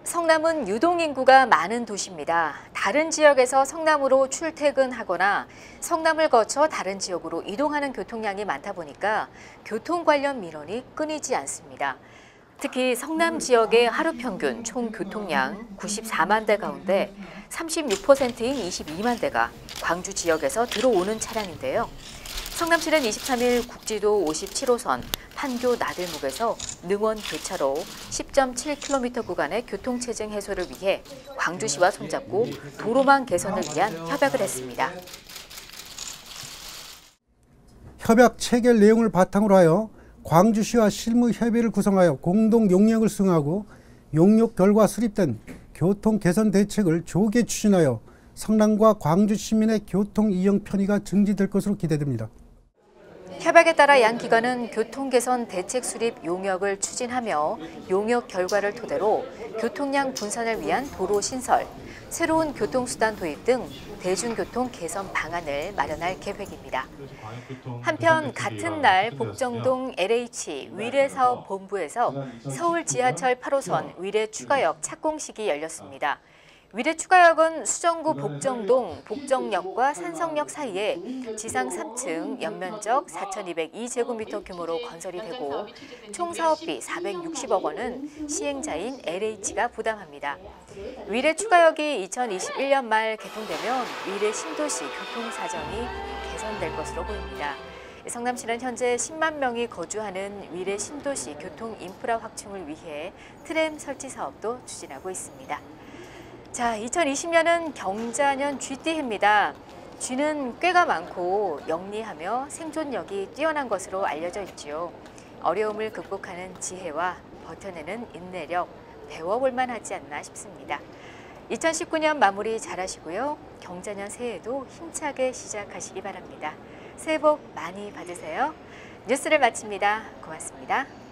성남은 유동인구가 많은 도시입니다. 다른 지역에서 성남으로 출퇴근하거나 성남을 거쳐 다른 지역으로 이동하는 교통량이 많다 보니까 교통 관련 민원이 끊이지 않습니다. 특히 성남 지역의 하루 평균 총 교통량 94만 대 가운데 36%인 22만 대가 광주 지역에서 들어오는 차량인데요. 성남시는 23일 국지도 57호선 판교 나들목에서 능원 교차로 10.7km 구간의 교통체증 해소를 위해 광주시와 손잡고 도로망 개선을 위한 협약을 했습니다. 협약 체결 내용을 바탕으로 하여 광주시와 실무협의를 구성하여 공동 용역을 수행하고 용역 결과 수립된 교통 개선 대책을 조기에 추진하여 성남과 광주 시민의 교통 이용 편의가 증진될 것으로 기대됩니다. 협약에 따라 양 기관은 교통 개선 대책 수립 용역을 추진하며 용역 결과를 토대로 교통량 분산을 위한 도로 신설, 새로운 교통수단 도입 등 대중교통 개선 방안을 마련할 계획입니다. 한편 같은 날 복정동 LH 위례사업본부에서 서울 지하철 8호선 위례 추가역 착공식이 열렸습니다. 위례 추가역은 수정구 복정동 복정역과 산성역 사이에 지상 3층 연면적 4,202제곱미터 규모로 건설이 되고 총 사업비 460억 원은 시행자인 LH가 부담합니다. 위례 추가역이 2021년 말 개통되면 위례 신도시 교통 사정이 개선될 것으로 보입니다. 성남시는 현재 10만 명이 거주하는 위례 신도시 교통 인프라 확충을 위해 트램 설치 사업도 추진하고 있습니다. 자, 2020년은 경자년 쥐띠해입니다. 쥐는 꾀가 많고 영리하며 생존력이 뛰어난 것으로 알려져 있지요. 어려움을 극복하는 지혜와 버텨내는 인내력 배워볼 만하지 않나 싶습니다. 2019년 마무리 잘하시고요. 경자년 새해에도 힘차게 시작하시기 바랍니다. 새해 복 많이 받으세요. 뉴스를 마칩니다. 고맙습니다.